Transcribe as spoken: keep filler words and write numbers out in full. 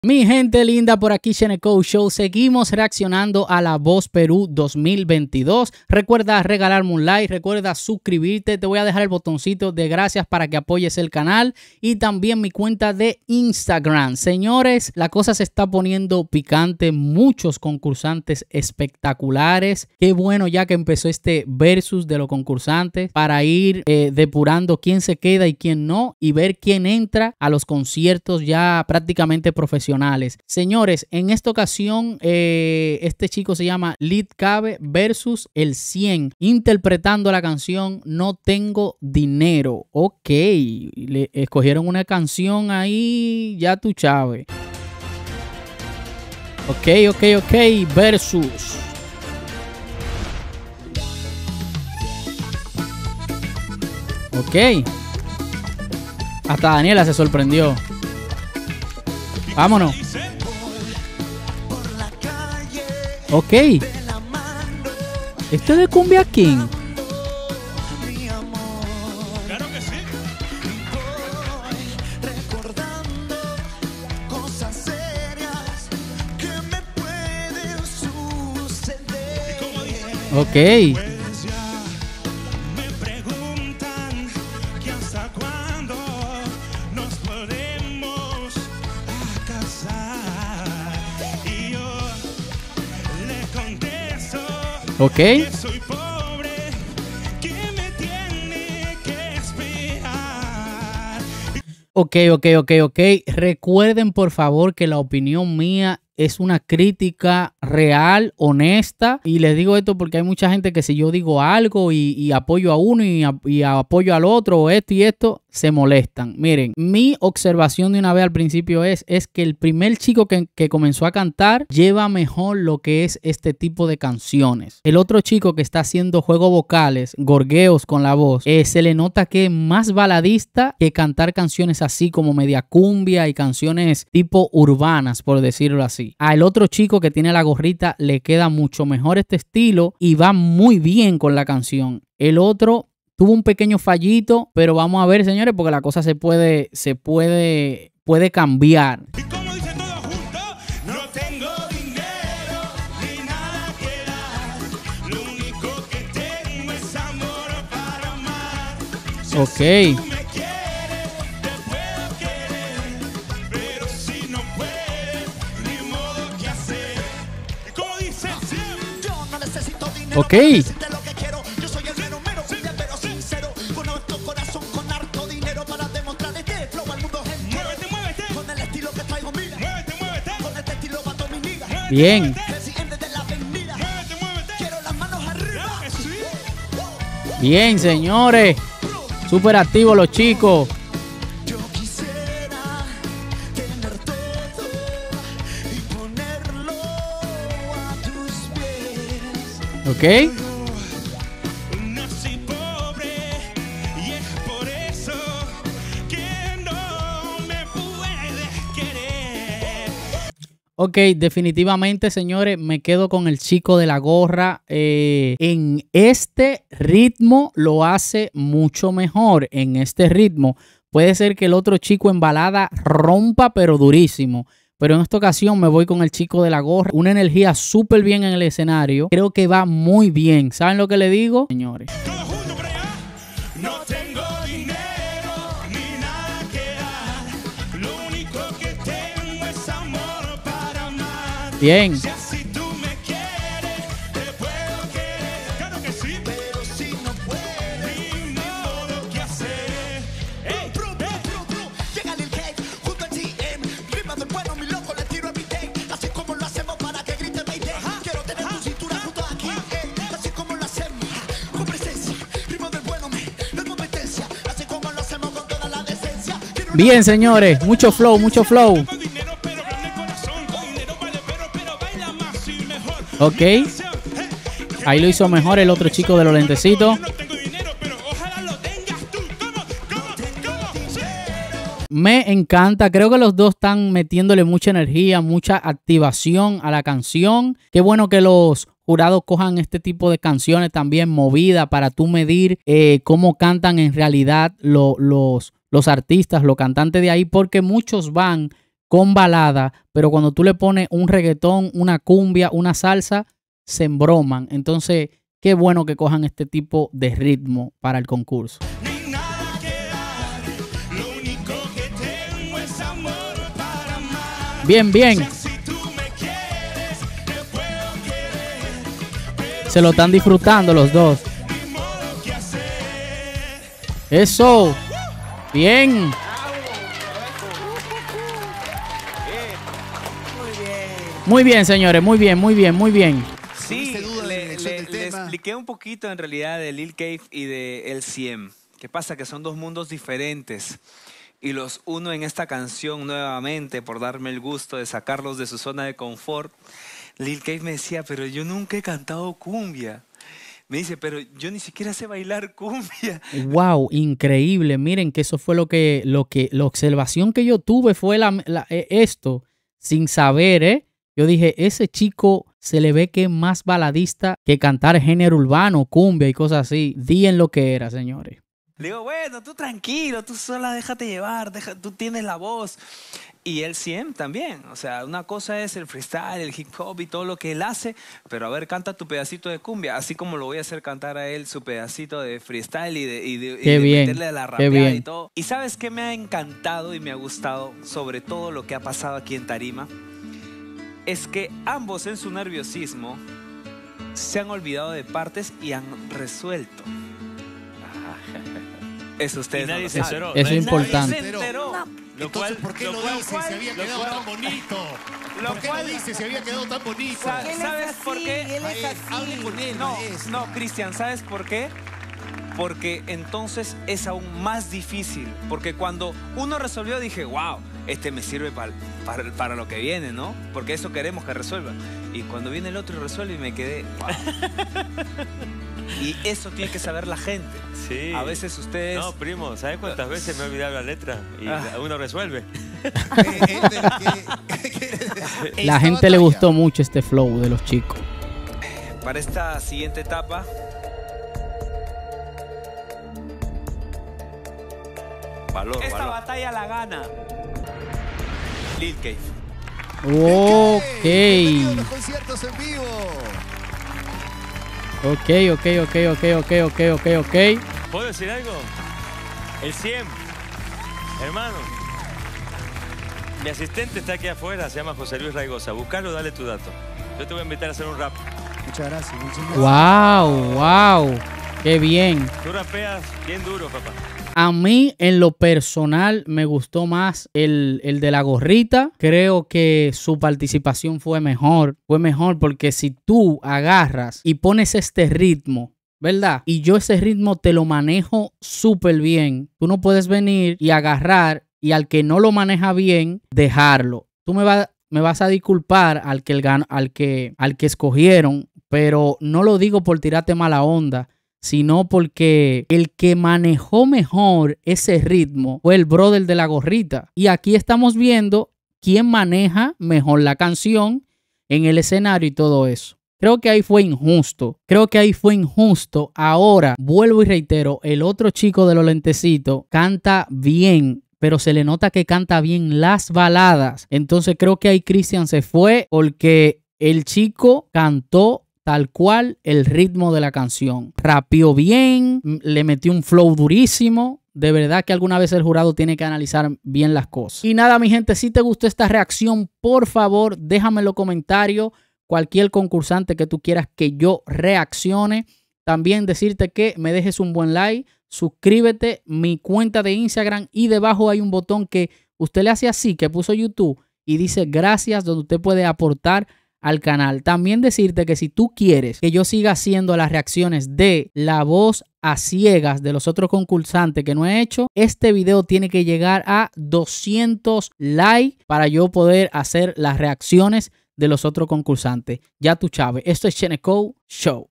Mi gente linda, por aquí Sheneco Show. Seguimos reaccionando a La Voz Perú dos mil veintidós. Recuerda regalarme un like, recuerda suscribirte. Te voy a dejar el botoncito de gracias para que apoyes el canal y también mi cuenta de Instagram. Señores, la cosa se está poniendo picante. Muchos concursantes espectaculares. Qué bueno ya que empezó este versus de los concursantes para ir eh, depurando quién se queda y quién no y ver quién entra a los conciertos ya prácticamente profesionales. Señores, en esta ocasión eh, este chico se llama Lid Cabe versus el cien, interpretando la canción No Tengo Dinero. Ok, le escogieron una canción ahí, ya tú sabes. Ok, ok, ok, versus. Ok. Hasta Daniela se sorprendió. Vámonos. Ok. Esto es de Cumbia King. Claro que sí. Recordando cosas serias que me pueden suceder. Ok. Pues ya me preguntan que hasta cuándo nos podemos casar. Y yo le contesto Ok. que soy pobre, que me tiene que esperar. Ok, ok, ok, ok. Recuerden por favor que la opinión mía es una crítica real, honesta. Y les digo esto porque hay mucha gente que si yo digo algo y, y apoyo a uno y, a, y apoyo al otro o esto y esto, se molestan. Miren, mi observación de una vez al principio es, es que el primer chico que, que comenzó a cantar lleva mejor lo que es este tipo de canciones. El otro chico que está haciendo juegos vocales, gorgueos con la voz, eh, se le nota que es más baladista que cantar canciones así como media cumbia y canciones tipo urbanas, por decirlo así. Al otro chico que tiene la gorrita le queda mucho mejor este estilo y va muy bien con la canción. El otro tuvo un pequeño fallito, pero vamos a ver, señores, porque la cosa se puede, se puede, puede cambiar. Y como dice todo junto, no tengo dinero ni nada que dar. Lo único que tengo es amor para amar. Si Ok. así tú me quieres, te puedo querer. Pero si no puedes, ni modo que hacer. Y como dice siempre, yo no necesito dinero. Ok. Para decirte lo que quiero. Yo soy el mero mero, cumbia, pero sincero. Con harto corazón, con harto dinero para demostrar este flow al mundo entero. Muévete, muévete. Con el estilo que traigo, mira. Muévete, muévete. Con este estilo va todo mi niga. Bien. Presidente de la avenida. Muévete, muévete. Quiero las manos arriba. Sí. Bien, señores. Súper activos los chicos. Yo quisiera tener todo y ponerlo a tus pies. Ok. Nací pobre y es por eso que no me puedes querer. Ok, definitivamente, señores, me quedo con el chico de la gorra. Eh, en este ritmo lo hace mucho mejor. En este ritmo puede ser que el otro chico en balada rompa, pero durísimo. Pero en esta ocasión me voy con el chico de la gorra. Una energía súper bien en el escenario. Creo que va muy bien. ¿Saben lo que le digo, señores? Todos juntos por allá. No tengo dinero ni nada que dar. Lo único que tengo es amor para amar. Bien. Si así tú me quieres, te puedo querer. Claro que sí, pero si no puedes, ni modo que hacer. Ey, bro, bro, bro, bro. Llega Lil Cake junto al G M. Rima de bueno, mi loco, le tiro every day. Así como lo hacemos para que grite Mayday. Quiero tener tu cintura junto aquí. Ey, así como lo hacemos, con presencia. Rima del bueno, me, no hay competencia. Así como lo hacemos con toda la decencia. Quiero una- Bien, señores. Mucho flow, mucho flow. Con dinero, pero grande corazón. Con dinero vale, pero, pero baila más y mejor. Ok. Ahí lo hizo mejor el otro chico de los lentecitos. Yo no tengo dinero, pero ojalá lo tengas tú. ¿Cómo? ¿Cómo? ¿Cómo? Sí. Me encanta. Creo que los dos están metiéndole mucha energía, mucha activación a la canción. Qué bueno que los jurados cojan este tipo de canciones también movidas para tú medir eh, cómo cantan en realidad lo, los, los artistas, los cantantes de ahí, porque muchos van con balada, pero cuando tú le pones un reggaetón, una cumbia, una salsa, se embroman. Entonces, qué bueno que cojan este tipo de ritmo para el concurso. Ni nada que dar, lo único que tengo es amor para amar. Bien, bien. Si tú me quieres, te puedo querer, pero Se lo están disfrutando los dos. ni modo que hacer. Eso. Bien. Muy bien, señores. Muy bien, muy bien, muy bien. Sí, ¿Tuviste duda de la le, elección le- del le tema? expliqué un poquito en realidad de Lil Cave y de L C M. ¿Qué pasa? Que son dos mundos diferentes y los uno en esta canción nuevamente por darme el gusto de sacarlos de su zona de confort. Lil Cave me decía, pero yo nunca he cantado cumbia. Me dice, pero yo ni siquiera sé bailar cumbia. Wow, increíble. Miren que eso fue lo que, lo que, la observación que yo tuve fue la, la- eh, esto, sin saber, ¿eh? Yo dije, ese chico se le ve que es más baladista que cantar género urbano, cumbia y cosas así. Di en lo que era, señores. Le digo, bueno, tú tranquilo, tú sola déjate llevar, deja, tú tienes la voz. Y L C M también, o sea, una cosa es el freestyle, el hip hop y todo lo que él hace, pero a ver, canta tu pedacito de cumbia, así como lo voy a hacer cantar a él su pedacito de freestyle y de, y de, y Qué de bien, meterle a la qué rapeada bien. y todo. Y ¿sabes qué me ha encantado y me ha gustado sobre todo lo que ha pasado aquí en Tarima? Es que ambos en su nerviosismo se han olvidado de partes y han resuelto. Eso ustedes Y nadie no lo se saben. enteró. Eso es Nadie- importante. Nadie se enteró. Lo Entonces, cual, ¿por qué lo lo, cual- dice si había lo quedado cual- tan bonito? lo ¿Por qué cual- lo dice si había quedado tan bonito? Sa- Él es ¿Sabes así, por qué? él es Maes, así. hable con él, No, maestro. no, Cristian, ¿sabes por qué? Porque entonces es aún más difícil. Porque cuando uno resolvió dije, wow, este me sirve para, para, para lo que viene, ¿no? Porque eso queremos que resuelva. Y cuando viene el otro y resuelve y me quedé, wow. Y eso tiene que saber la gente. Sí. A veces ustedes... No, primo, ¿sabes cuántas veces me he olvidado la letra? Y Ah. uno resuelve. Eh, eh, ¿qué- qué- qué- La esta gente le batalla, gustó mucho este flow de los chicos. Para esta siguiente etapa... Valor, Esta valor. batalla la gana Lil Cave. Ok. Bienvenido a los conciertos en vivo. Ok, ok, ok, ok, ok, ok, ok, ok. ¿Puedo decir algo? El cien. Hermano. Mi asistente está aquí afuera, se llama José Luis Raigosa. Buscalo, dale tu dato. Yo te voy a invitar a hacer un rap. Muchas gracias. Muchas gracias. Wow, wow. Qué bien. Tú rapeas bien duro, papá. A mí, en lo personal, me gustó más el, el de la gorrita. Creo que su participación fue mejor. Fue mejor porque si tú agarras y pones este ritmo, ¿verdad? Y yo ese ritmo te lo manejo súper bien. Tú no puedes venir y agarrar y al que no lo maneja bien, dejarlo. Tú me, va, me vas a disculpar al que, el, gan- al, que, al que escogieron, pero no lo digo por tirarte mala onda, sino porque el que manejó mejor ese ritmo fue el brother de la gorrita. Y aquí estamos viendo quién maneja mejor la canción en el escenario y todo eso. Creo que ahí fue injusto. Creo que ahí fue injusto. Ahora, vuelvo y reitero, el otro chico de los lentecitos canta bien, pero se le nota que canta bien las baladas. Entonces creo que ahí Cristian se fue porque el chico cantó tal cual el ritmo de la canción. Rapeó bien, le metió un flow durísimo. De verdad que alguna vez el jurado tiene que analizar bien las cosas. Y nada, mi gente, si te gustó esta reacción, por favor, déjame en los comentarios cualquier concursante que tú quieras que yo reaccione. También decirte que me dejes un buen like, suscríbete, mi cuenta de Instagram y debajo hay un botón que usted le hace así, que puso YouTube y dice gracias, donde usted puede aportar al canal. También decirte que si tú quieres que yo siga haciendo las reacciones de La Voz a Ciegas de los otros concursantes que no he hecho, este video tiene que llegar a doscientos likes para yo poder hacer las reacciones de los otros concursantes. Ya tú sabes, esto es Cheneco Show.